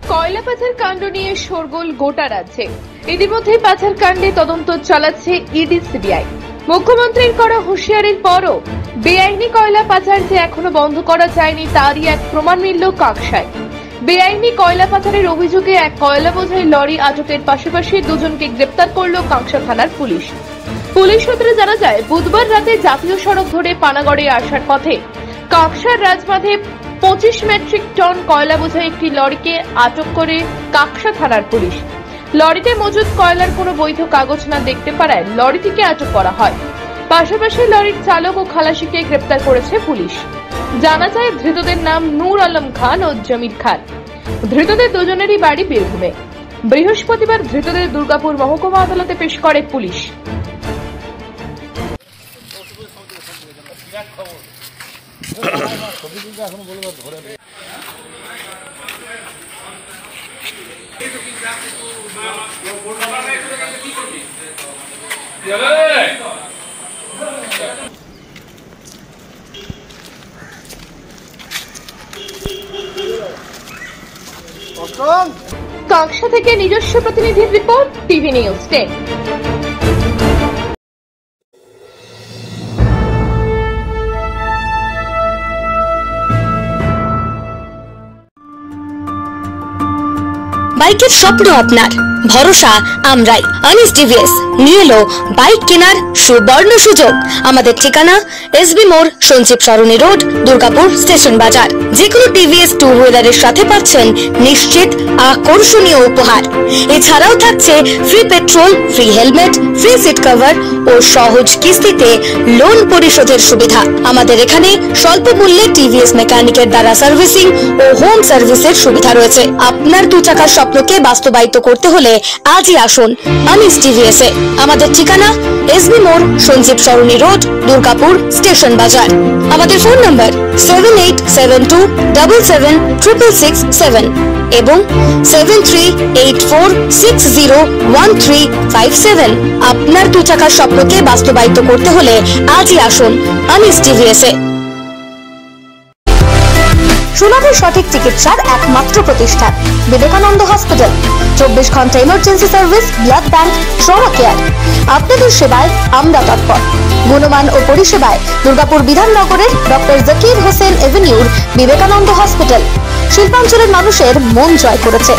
কয়লা পাচার কাণ্ড নিয়ে শোরগোল গোটা রাজ্যে। ইতিমধ্যে পাচার কাণ্ডে তদন্ত চালাচ্ছে ইডি সিবিআই। মুখ্যমন্ত্রীর করা হুঁশিয়ারির পরও বেআইনি কয়লা পাচার যে এখনো বন্ধ করা যায়নি তারই এক প্রমাণ মিলল কাকসায়। বেআইনি কয়লা পাচারের অভিযোগে এক কয়লা বোঝাই লরি আটকের পাশাপাশি দুজনকে গ্রেপ্তার করল কাকসা থানার পুলিশ। পুলিশ সূত্রে জানা যায়, বুধবার রাতে জাতীয় সড়ক ধরে পানাগড়ে আসার পথে কাকসার রাজমাধে 25 মেট্রিক টন কয়লা বোঝাই একটি লরিকে আটক করে কাকসা থানার পুলিশ। লরিতে মজুদ কয়লার কোনো বৈধ কাগজ না দেখতে পারায় লরিটিকে আটক করা হয়। পাশাপাশি লরির চালক ও খালাসিকে গ্রেপ্তার করেছে পুলিশ। জানা যায়, ধৃতদের নাম নূর আলম খান ও জমির খান। ধৃতদের দুজনেরই বাড়ি বীরভূমে। বৃহস্পতিবার ধৃতদের দুর্গাপুর মহকুমা আদালতে পেশ করে পুলিশ। কাকসা থেকে নিজস্ব প্রতিনিধির রিপোর্ট, টিভি নিউজ 10। বাইকের স্বপ্ন আপনার, ভরসা আমরাই। আনিস টিভিএস নিয়ে এলো বাইক কেনার সুবর্ণ সুযোগ। আমাদের ঠিকানা এসবি মোড়, সঞ্জীব সরণি রোড, দুর্গাপুর স্টেশন বাজার। যেকোনো টিভিএস টু হুইলারের সাথে পাচ্ছেন নিশ্চিত আকর্ষণীয় উপহার। এছাড়াও থাকছে free petrol, free helmet, free seat cover ও সহজ কিস্তিতে লোন পরিশোধের সুবিধা। আমাদের এখানে স্বল্প মূল্যে টিভিএস মেকানিকের দ্বারা সার্ভিসিং ও হোম সার্ভিসের সুবিধা রয়েছে। আপনার দু চাকার স্বপ্নকে বাস্তবায়িত করতে হলে আজই আসুন আনিস টিভিএস এ। আমাদের ঠিকানা এসবি মোড়, সঞ্জীব সরণি রোড, দুর্গাপুর স্টেশন বাজার। আমাদের ফোন নম্বর 7872776667 এবং 7384601357। আপনার দু চাকার স্বপ্নকে বাস্তবায়িত করতে হলে আজই আসুন আনিস টিভিএস এ। সুলভে সঠিক চিকিৎসার একমাত্র প্রতিষ্ঠান বিবেকানন্দ হসপিটাল। 24 ঘন্টা emergency service, blood bank, trauma care. আপনাদের সেবায় আমরা তৎপর। গুণমান ও পরিষেবায় দুর্গাপুর বিধাননগরের ডক্টর জাকির হোসেন এভিনিউর বিবেকানন্দ হসপিটাল শিল্পাঞ্চলের মানুষের মন জয় করেছে।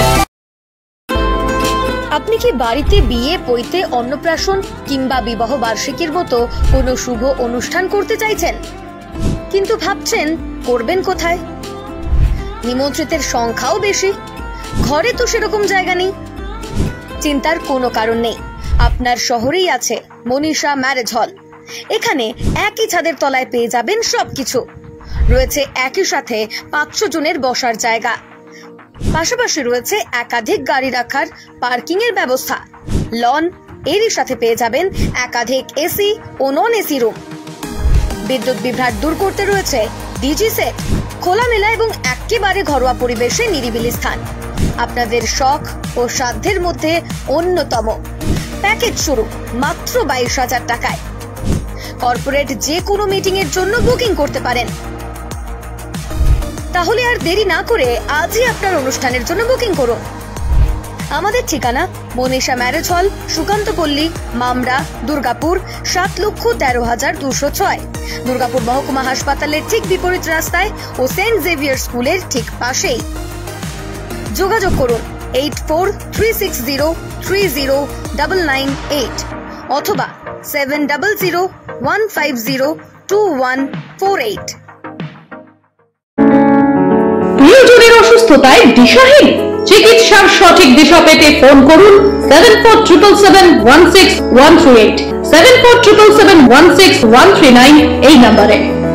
আপনি কি বাড়িতে বিয়ে, পৈতে, অন্নপ্রাশন কিংবা বিবাহ বার্ষিকীর মতো কোনো শুভ অনুষ্ঠান করতে চাইছেন, কিন্তু ভাবছেন করবেন কোথায়? নিমন্ত্রিতের সংখ্যাও বেশি, ঘরে তো সেরকম জায়গা নেই। চিন্তার কোনো কারণ নেই, আপনার শহরেই আছে মনীষা ম্যারেজ হল। এখানে একই ছাদের তলায় পেয়ে যাবেন সবকিছু। রয়েছে একই সাথে 500 জনের বসার জায়গা, পাশাপাশি রয়েছে একাধিক গাড়ি রাখার পার্কিং এর ব্যবস্থা, লন। এরই সাথে পেয়ে যাবেন একাধিক এসি ও নন এসি রুম। বিদ্যুৎ বিভ্রাট দূর করতে রয়েছে ডিজি সেট, খোলামেলা এবং একেবারে ঘরোয়া পরিবেশে নিরিবিলি স্থান। আপনাদের শখ ও সাধ্যের মধ্যে অন্যতম। প্যাকেজ শুরু মাত্র 22,000 টাকায়। কর্পোরেট যে কোনো মিটিং এর জন্য বুকিং করতে পারেন। তাহলে আর দেরি না করে আজই আপনার অনুষ্ঠানের জন্য বুকিং করুন। আমাদের ঠিকানা মনীষা ম্যারেজ হল, সুকান্তপল্লী, মামরা, দুর্গাপুর 7,13,206। দুর্গাপুর মহকুমা হাসপাতালের ঠিক বিপরীত রাস্তায় ও সেন্ট জেভিয়ার স্কুলের ঠিক পাশেই। যোগাযোগ করুন 8436030998 অথবা 7001502148। প্রিয়জনের অসুস্থতায় দিশাহীন, চিকিৎসার সঠিক দিশা পেতে ফোন করুন 7477716138, 7477716139 এই নম্বরে।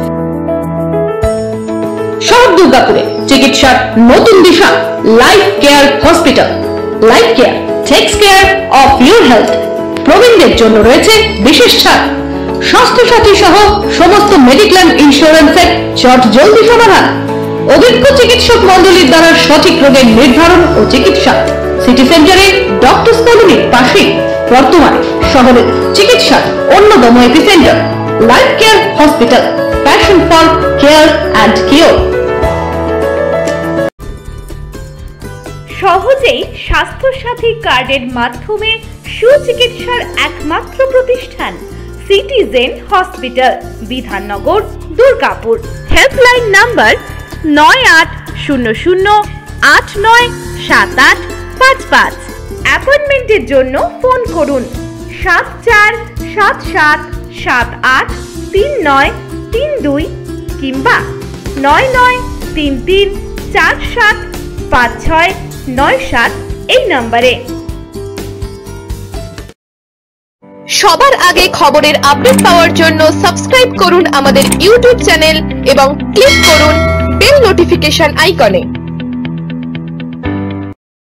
শহর দুর্গাপুরে চিকিৎসার নতুন দিশা life care hospital. Life care takes care of your health. প্রবীণদের জন্য রয়েছে বিশেষ ছাড়। স্বাস্থ্য সাথী সহ সমস্ত মেডিক্লেম ইন্স্যুরেন্সের চট জলদি সমাধান। অভিজ্ঞ চিকিৎসক মন্ডলীর দ্বারা সঠিক রোগের নির্ধারণ ও চিকিৎসা। সিটি সেন্টারে ডক্টরস কলোনির পাশে বর্তমানে শহরের চিকিৎসার অন্যতম epicentre life care hospital, passion for care and cure. সহজেই স্বাস্থ্যসাথী কার্ডের মাধ্যমে সুচিকিৎসার একমাত্র প্রতিষ্ঠান citizen hospital, Bidhannagar, Durgapur. Helpline number 9800897855। অ্যাপয়েন্টমেন্টের জন্য ফোন করুন 7477783932 কিংবা 9933475697 এই নম্বরে। সবার আগে খবরের আপডেট পাওয়ার জন্য সাবস্ক্রাইব করুন আমাদের ইউটিউব চ্যানেল এবং ক্লিক করুন বেল নোটিফিকেশন আইকনে।